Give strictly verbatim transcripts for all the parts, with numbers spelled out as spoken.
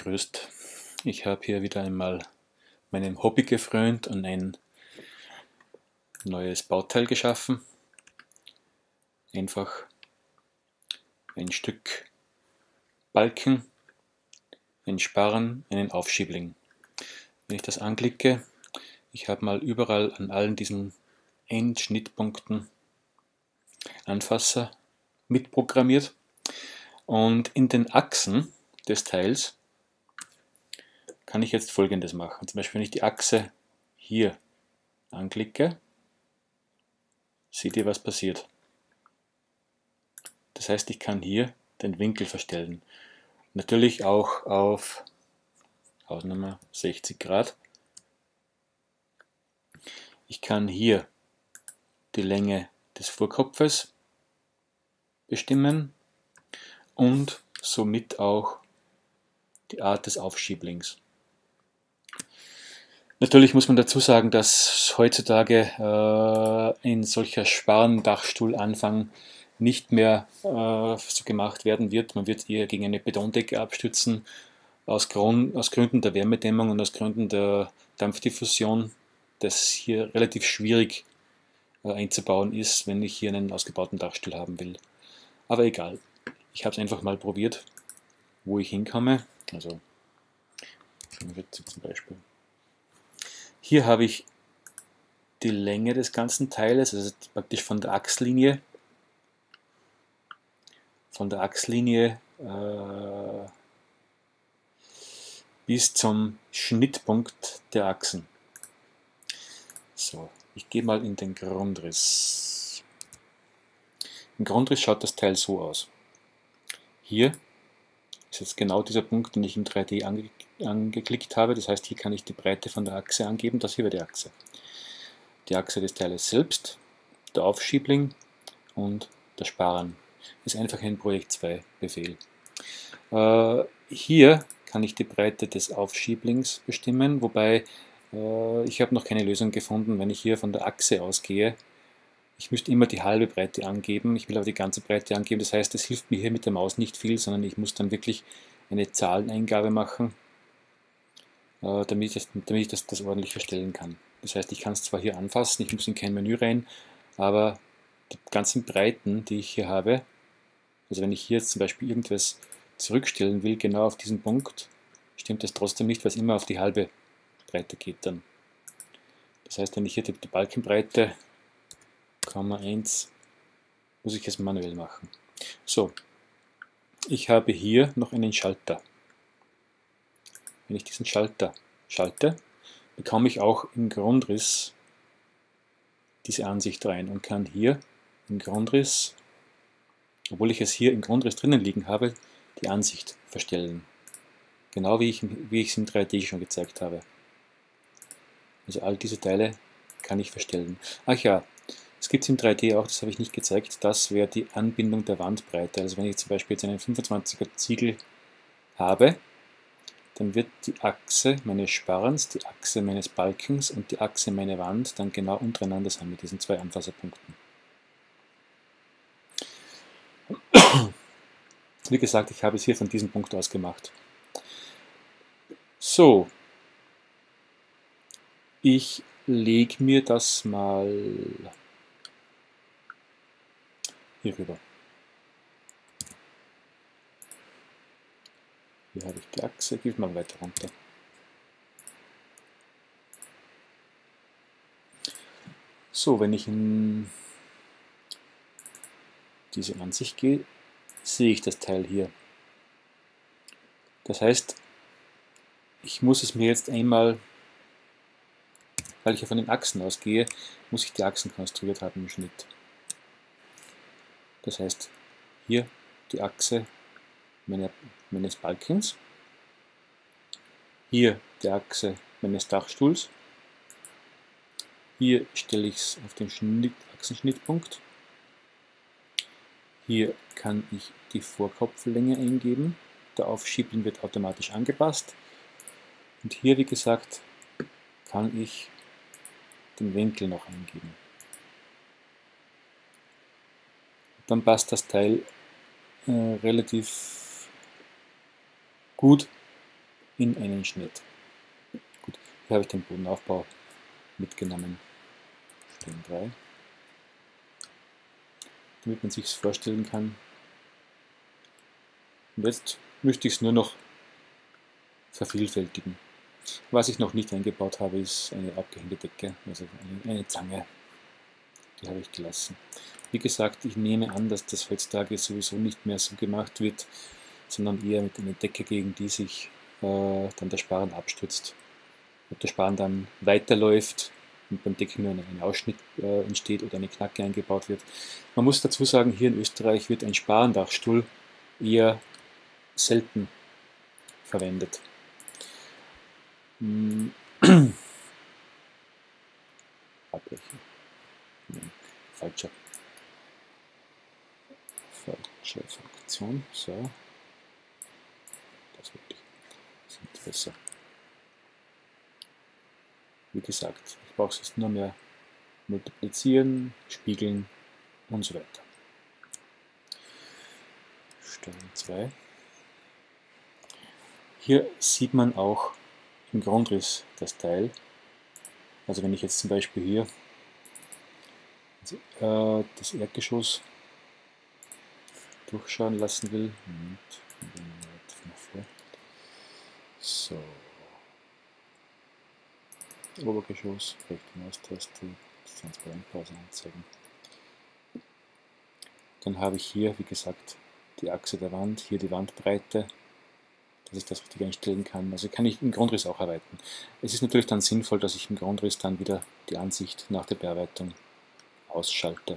gegrüßt. Ich habe hier wieder einmal meinem Hobby gefrönt und ein neues Bauteil geschaffen. Einfach ein Stück Balken, ein Sparren, einen Aufschiebling. Wenn ich das anklicke, ich habe mal überall an allen diesen Endschnittpunkten Anfasser mitprogrammiert und in den Achsen des Teils kann ich jetzt Folgendes machen. Zum Beispiel, wenn ich die Achse hier anklicke, seht ihr, was passiert. Das heißt, ich kann hier den Winkel verstellen. Natürlich auch auf Hausnummer sechzig Grad. Ich kann hier die Länge des Vorkopfes bestimmen und somit auch die Art des Aufschieblings. Natürlich muss man dazu sagen, dass heutzutage äh, ein solcher Sparrendachstuhlanfang nicht mehr äh, so gemacht werden wird. Man wird eher gegen eine Betondecke abstützen, aus, Grund, aus Gründen der Wärmedämmung und aus Gründen der Dampfdiffusion, das hier relativ schwierig äh, einzubauen ist, wenn ich hier einen ausgebauten Dachstuhl haben will. Aber egal, ich habe es einfach mal probiert, wo ich hinkomme. Also zum Beispiel. Hier habe ich die Länge des ganzen Teiles, also praktisch von der Achslinie, von der Achslinie äh, bis zum Schnittpunkt der Achsen. So, ich gehe mal in den Grundriss. Im Grundriss schaut das Teil so aus. Hier ist jetzt genau dieser Punkt, den ich in drei D ange angeklickt habe. Das heißt, hier kann ich die Breite von der Achse angeben. Das hier wäre die Achse. Die Achse des Teiles selbst, der Aufschiebling und der Sparren. Das ist einfach ein Projekt zwei Befehl. Äh, hier kann ich die Breite des Aufschieblings bestimmen, wobei äh, ich habe noch keine Lösung gefunden, wenn ich hier von der Achse ausgehe. Ich müsste immer die halbe Breite angeben, ich will aber die ganze Breite angeben, das heißt, es hilft mir hier mit der Maus nicht viel, sondern ich muss dann wirklich eine Zahleneingabe machen, äh, damit ich, das, damit ich das, das ordentlich verstellen kann. Das heißt, ich kann es zwar hier anfassen, ich muss in kein Menü rein, aber die ganzen Breiten, die ich hier habe, also wenn ich hier jetzt zum Beispiel irgendwas zurückstellen will, genau auf diesen Punkt, stimmt das trotzdem nicht, weil es immer auf die halbe Breite geht dann. Das heißt, wenn ich hier die, die Balkenbreite Komma eins, muss ich es manuell machen. So, ich habe hier noch einen Schalter. Wenn ich diesen Schalter schalte, bekomme ich auch im Grundriss diese Ansicht rein und kann hier im Grundriss, obwohl ich es hier im Grundriss drinnen liegen habe, die Ansicht verstellen. Genau wie ich, wie ich es in drei D schon gezeigt habe. Also all diese Teile kann ich verstellen. Ach ja, es gibt es in drei D auch, das habe ich nicht gezeigt, das wäre die Anbindung der Wandbreite. Also wenn ich zum Beispiel jetzt einen fünfundzwanziger Ziegel habe, dann wird die Achse meines Sparrens, die Achse meines Balkens und die Achse meiner Wand dann genau untereinander sein mit diesen zwei Anfasserpunkten. Wie gesagt, ich habe es hier von diesem Punkt aus gemacht. So, ich lege mir das mal hier rüber. Hier habe ich die Achse, gehe mal weiter runter. So, wenn ich in diese Ansicht gehe, sehe ich das Teil hier. Das heißt, ich muss es mir jetzt einmal, weil ich ja von den Achsen ausgehe, muss ich die Achsen konstruiert haben im Schnitt. Das heißt, hier die Achse meiner, meines Balkens, hier die Achse meines Dachstuhls, hier stelle ich es auf den Schnitt, Achsenschnittpunkt, hier kann ich die Vorkopflänge eingeben, der Aufschiebling wird automatisch angepasst und hier, wie gesagt, kann ich den Winkel noch eingeben. Dann passt das Teil äh, relativ gut in einen Schnitt. Gut, hier habe ich den Bodenaufbau mitgenommen. Stellen drei. Damit man sich es vorstellen kann. Und jetzt möchte ich es nur noch vervielfältigen. Was ich noch nicht eingebaut habe, ist eine abgehängte Decke, also eine, eine Zange. Die habe ich gelassen. Wie gesagt, ich nehme an, dass das heutzutage sowieso nicht mehr so gemacht wird, sondern eher mit einer Decke, gegen die sich äh, dann der Sparren abstützt. Ob der Sparren dann weiterläuft und beim Decken nur ein Ausschnitt äh, entsteht oder eine Knacke eingebaut wird. Man muss dazu sagen, hier in Österreich wird ein Sparrendachstuhl eher selten verwendet. Hm. Abbrechen. Nein, falscher. Falsche Funktion. So. Das wollte ich. Das ist besser. Wie gesagt, ich brauche es jetzt nur mehr multiplizieren, spiegeln und so weiter. Steuerung zwei. Hier sieht man auch im Grundriss das Teil. Also wenn ich jetzt zum Beispiel hier äh, das Erdgeschoss durchschauen lassen will. Moment, vor. So. Obergeschoss, rechte Maustaste, Transparentpause anzeigen. Dann habe ich hier, wie gesagt, die Achse der Wand, hier die Wandbreite, dass ich das richtig einstellen kann. Also kann ich im Grundriss auch arbeiten. Es ist natürlich dann sinnvoll, dass ich im Grundriss dann wieder die Ansicht nach der Bearbeitung ausschalte.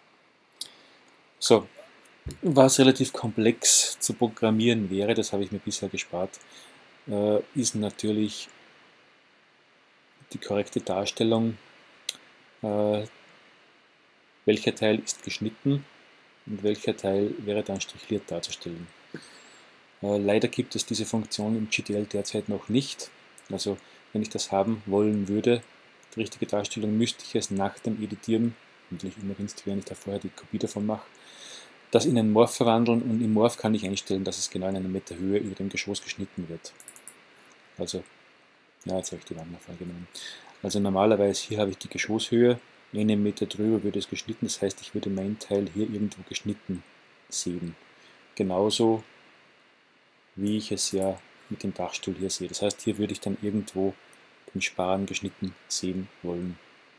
So, was relativ komplex zu programmieren wäre, das habe ich mir bisher gespart, äh, ist natürlich die korrekte Darstellung, äh, welcher Teil ist geschnitten und welcher Teil wäre dann strichliert darzustellen. Äh, leider gibt es diese Funktion im G T L derzeit noch nicht. Also wenn ich das haben wollen würde, die richtige Darstellung, müsste ich es nach dem Editieren, natürlich immer günstig, wenn ich da vorher die Kopie davon mache, das in einen Morph verwandeln, und im Morph kann ich einstellen, dass es genau in einer Meter Höhe über dem Geschoss geschnitten wird. Also, ja, jetzt habe ich die Wand noch vorgenommen. Also normalerweise hier habe ich die Geschosshöhe, einen Meter drüber würde es geschnitten, das heißt, ich würde mein Teil hier irgendwo geschnitten sehen. Genauso wie ich es ja mit dem Dachstuhl hier sehe. Das heißt, hier würde ich dann irgendwo den Sparren geschnitten sehen wollen.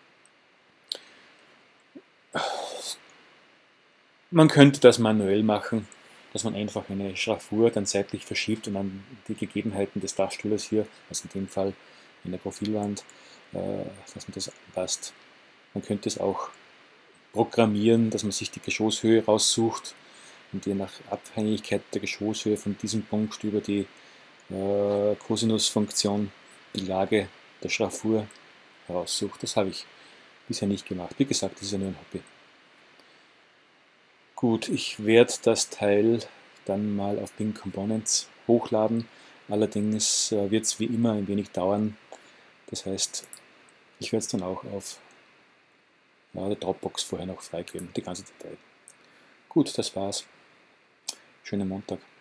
Man könnte das manuell machen, dass man einfach eine Schraffur dann seitlich verschiebt und dann die Gegebenheiten des Dachstuhles hier, also in dem Fall in der Profilwand, äh, dass man das anpasst. Man könnte es auch programmieren, dass man sich die Geschosshöhe raussucht und je nach Abhängigkeit der Geschosshöhe von diesem Punkt über die äh, Cosinus-Funktion die Lage der Schraffur heraussucht. Das habe ich bisher nicht gemacht. Wie gesagt, das ist ja nur ein Hobby. Gut, ich werde das Teil dann mal auf Bing Components hochladen. Allerdings äh, wird es wie immer ein wenig dauern. Das heißt, ich werde es dann auch auf ja, der Dropbox vorher noch freigeben, die ganze Datei. Gut, das war's. Schönen Montag.